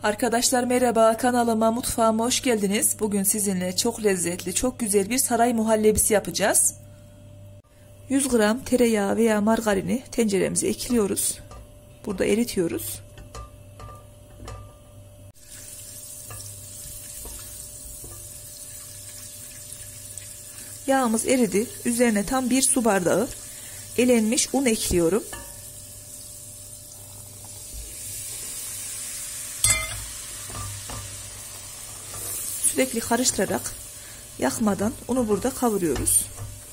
Arkadaşlar merhaba, kanalıma, mutfağıma hoş geldiniz. Bugün sizinle çok lezzetli, çok güzel bir saray muhallebisi yapacağız. 100 gram tereyağı veya margarini tenceremize ekliyoruz. Burada eritiyoruz. Yağımız eridi. Üzerine tam 1 su bardağı elenmiş un ekliyorum. Sürekli karıştırarak yakmadan unu burada kavuruyoruz.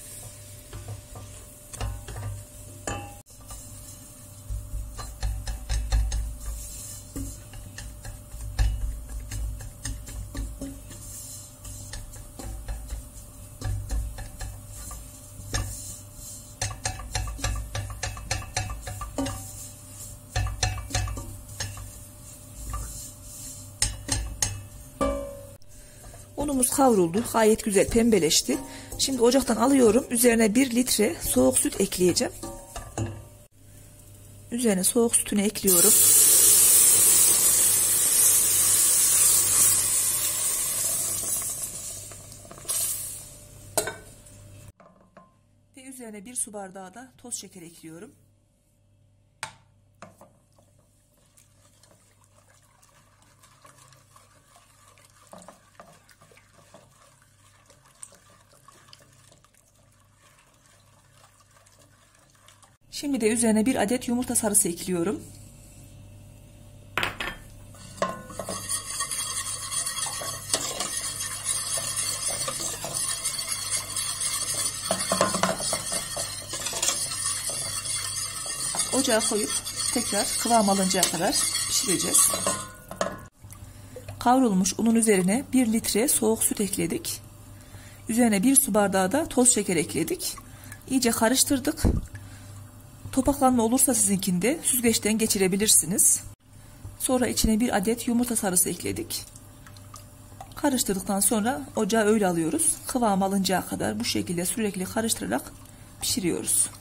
Unumuz kavruldu. Gayet güzel pembeleşti. Şimdi ocaktan alıyorum. Üzerine 1 litre soğuk süt ekleyeceğim. Üzerine soğuk sütünü ekliyorum. Ve üzerine 1 su bardağı da toz şeker ekliyorum. Şimdi de üzerine 1 adet yumurta sarısı ekliyorum. Ocağa koyup tekrar kıvam alıncaya kadar pişireceğiz. Kavrulmuş unun üzerine 1 litre soğuk süt ekledik. Üzerine 1 su bardağı da toz şeker ekledik. İyice karıştırdık. Topaklanma olursa sizinkinde süzgeçten geçirebilirsiniz. Sonra içine 1 adet yumurta sarısı ekledik. Karıştırdıktan sonra ocağa öyle alıyoruz. Kıvam alıncaya kadar bu şekilde sürekli karıştırarak pişiriyoruz.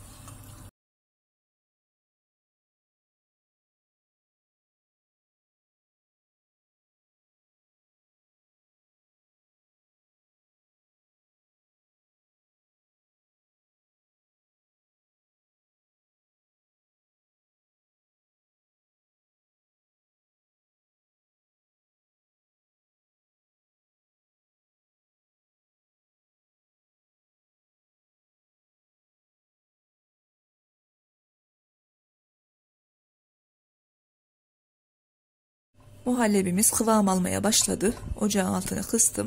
Muhallebimiz kıvam almaya başladı. Ocağın altını kıstım.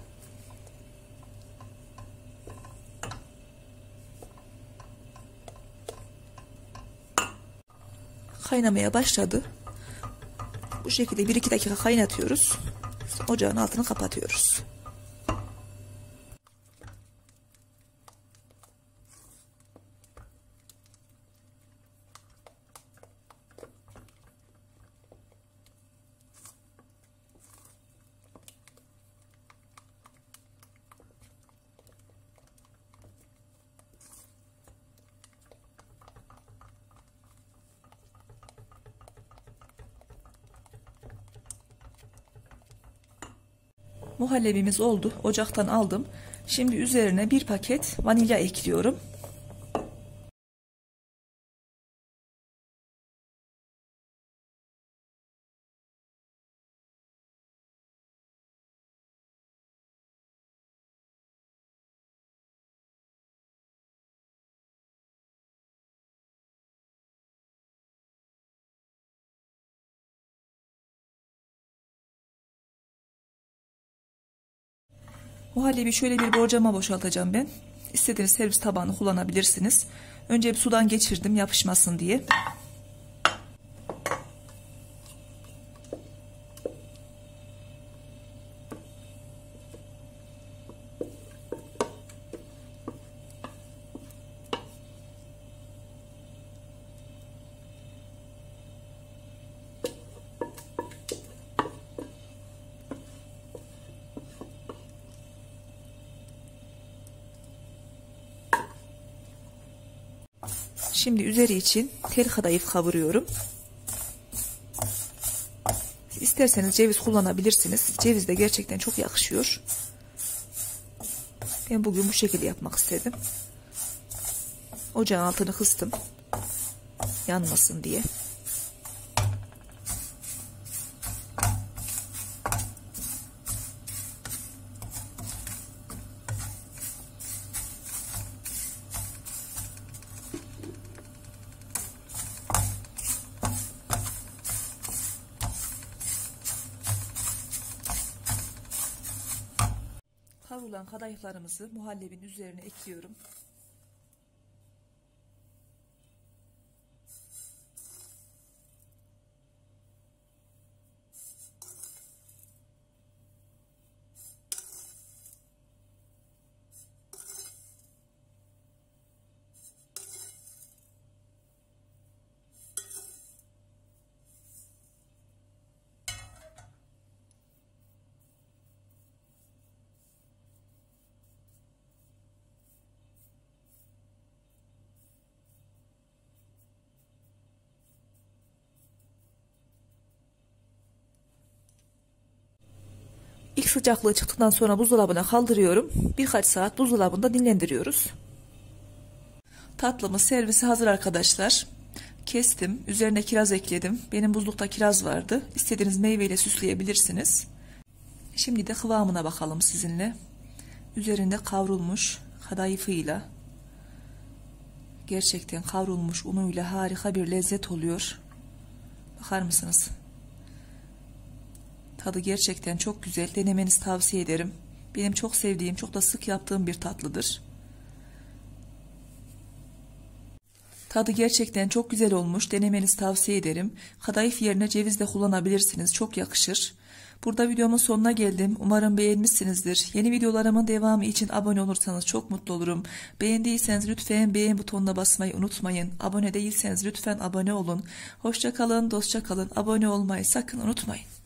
Kaynamaya başladı. Bu şekilde 1-2 dakika kaynatıyoruz. Ocağın altını kapatıyoruz. Muhallebimiz oldu. Ocaktan aldım. Şimdi üzerine 1 paket vanilya ekliyorum. Muhallebi şöyle bir borcama boşaltacağım ben. İstediğiniz servis tabağını kullanabilirsiniz. Önce bir sudan geçirdim yapışmasın diye. Şimdi üzeri için tel kadayıf kavuruyorum. İsterseniz ceviz kullanabilirsiniz. Ceviz de gerçekten çok yakışıyor. Ben bugün bu şekilde yapmak istedim. Ocağın altını kıstım. Yanmasın diye. Kavrulan kadayıflarımızı muhallebinin üzerine ekliyorum. İlk sıcaklığı çıktıktan sonra buzdolabına kaldırıyorum. Birkaç saat buzdolabında dinlendiriyoruz. Tatlımız servisi hazır arkadaşlar. Kestim. Üzerine kiraz ekledim. Benim buzlukta kiraz vardı. İstediğiniz meyveyle süsleyebilirsiniz. Şimdi de kıvamına bakalım sizinle. Üzerinde kavrulmuş kadayıfıyla, gerçekten kavrulmuş unuyla harika bir lezzet oluyor. Bakar mısınız? Tadı gerçekten çok güzel. Denemenizi tavsiye ederim. Benim çok sevdiğim, çok da sık yaptığım bir tatlıdır. Tadı gerçekten çok güzel olmuş. Denemenizi tavsiye ederim. Kadayıf yerine ceviz de kullanabilirsiniz. Çok yakışır. Burada videomun sonuna geldim. Umarım beğenmişsinizdir. Yeni videolarımın devamı için abone olursanız çok mutlu olurum. Beğendiyseniz lütfen beğen butonuna basmayı unutmayın. Abone değilseniz lütfen abone olun. Hoşça kalın, dostça kalın. Abone olmayı sakın unutmayın.